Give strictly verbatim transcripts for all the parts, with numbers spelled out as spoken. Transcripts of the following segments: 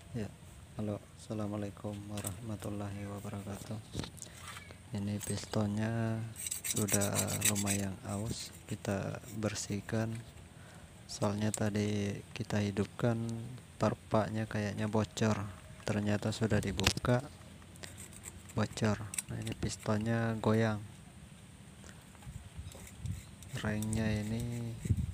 Ya, halo, assalamualaikum warahmatullahi wabarakatuh. Ini pistonnya sudah lumayan aus, kita bersihkan. Soalnya tadi kita hidupkan, parpaknya kayaknya bocor. Ternyata sudah dibuka, bocor. Nah, ini pistonnya goyang. Ringnya ini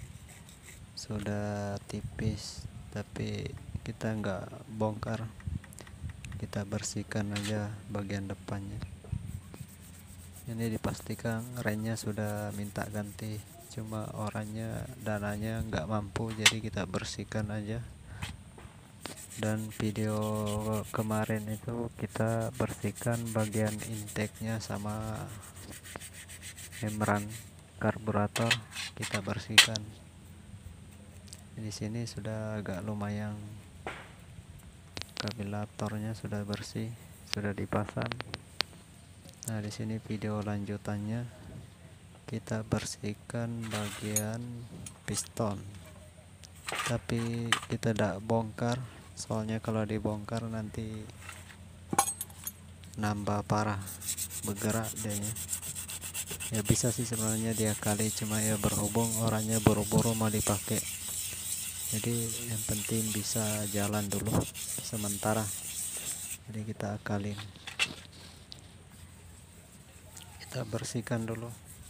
sudah tipis, tapi kita nggak bongkar, kita bersihkan aja bagian depannya. Ini dipastikan remnya sudah minta ganti, cuma orangnya dananya nggak mampu, jadi kita bersihkan aja. Dan video kemarin itu kita bersihkan bagian intake-nya sama membran karburator, kita bersihkan. Di sini sudah agak lumayan, karburatornya sudah bersih, sudah dipasang. Nah, di sini video lanjutannya kita bersihkan bagian piston, tapi kita tidak bongkar, soalnya kalau dibongkar nanti nambah parah, bergerak dia. Ya bisa sih sebenarnya dia kali, cuma ya berhubung orangnya buru-buru mau dipakai, jadi yang penting bisa jalan dulu sementara, jadi kita akalin, kita bersihkan dulu.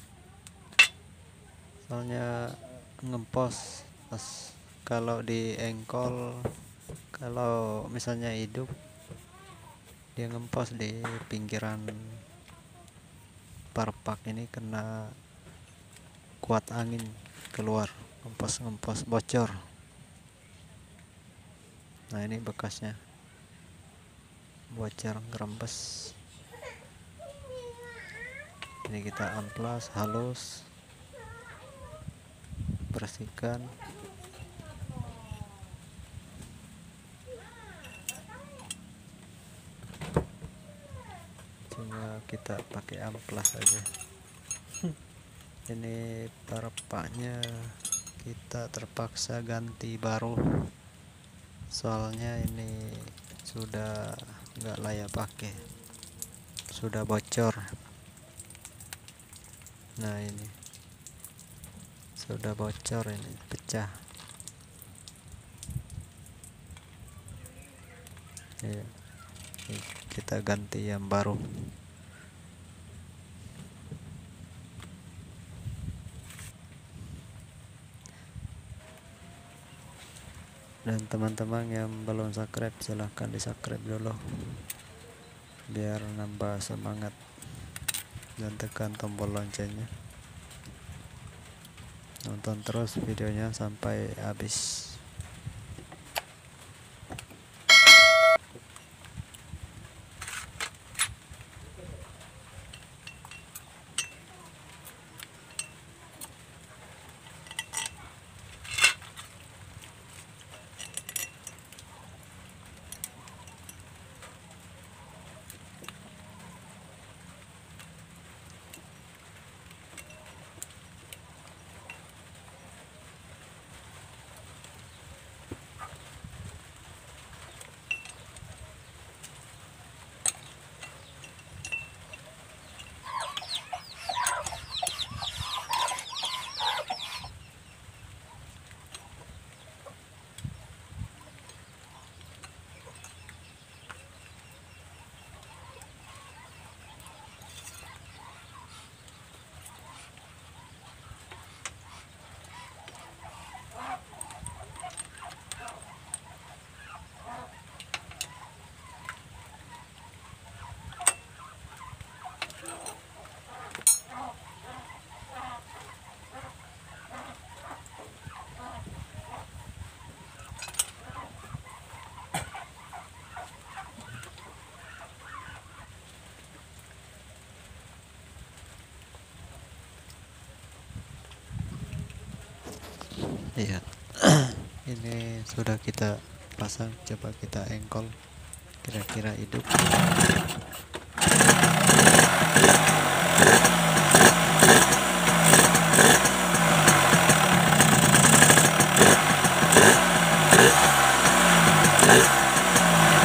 Soalnya ngempos pas kalau di engkol, kalau misalnya hidup dia ngempos di pinggiran parpak ini, kena kuat angin keluar, ngempos-ngempos bocor. Nah, ini bekasnya bocor, ngerembes. Ini kita amplas halus, bersihkan. Cuma kita pakai amplas aja. Ini parpaknya kita terpaksa ganti baru, soalnya ini sudah nggak layak pakai, sudah bocor. Nah, ini sudah bocor, ini pecah ya, kita ganti yang baru. Dan teman-teman yang belum subscribe, silahkan di subscribe dulu biar nambah semangat, dan tekan tombol loncengnya. Nonton terus videonya sampai habis. Iya. Ini sudah kita pasang, coba kita engkol, kira-kira hidup.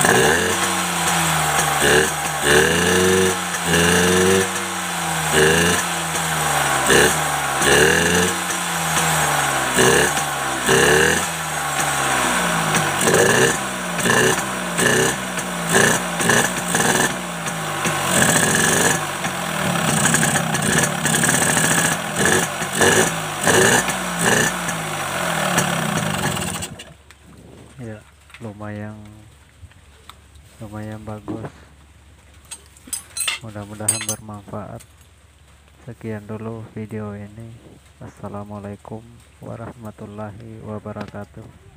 Ya, lumayan lumayan bagus, mudah-mudahan bermanfaat. Sekian dulu video ini. Assalamualaikum warahmatullahi wabarakatuh.